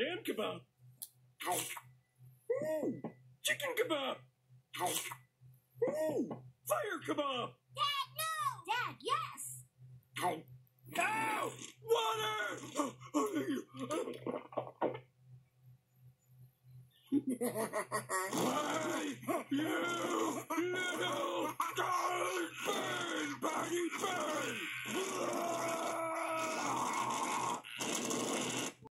Lamb kebab. Ooh, chicken kebab. Ooh, fire kebab. Dad, no! Dad, yes! Ow! Water! Why, you little bird, bird,